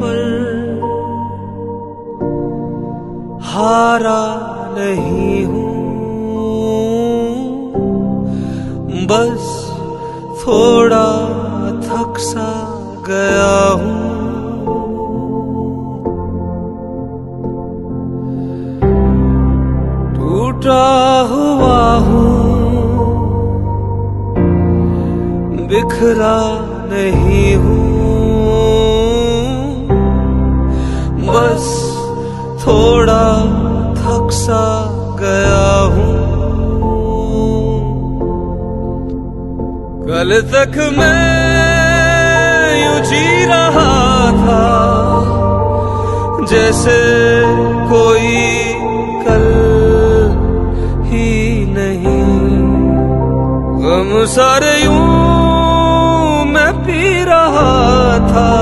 पर हारा नहीं हूँ, बस थोड़ा थक सा गया हूँ। टूटा हुआ हूँ, बिखरा नहीं हूँ, बस थोड़ा थक सा गया हूँ। कल तक मैं यूं जी रहा था जैसे कोई कल ही नहीं। गम सारे यूं मैं पी रहा था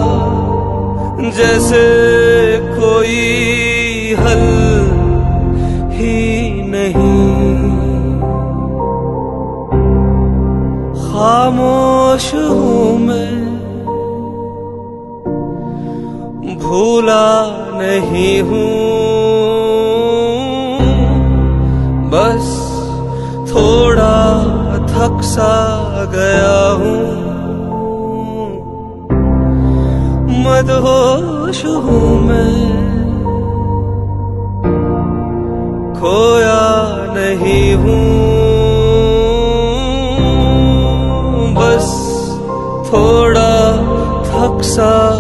जैसे कोई हल ही नहीं। खामोश हूँ मैं, भूला नहीं हूँ, बस थोड़ा थक सा गया हूँ। मदहोश हूँ मैं, खोया नहीं हूँ, बस थोड़ा थक सा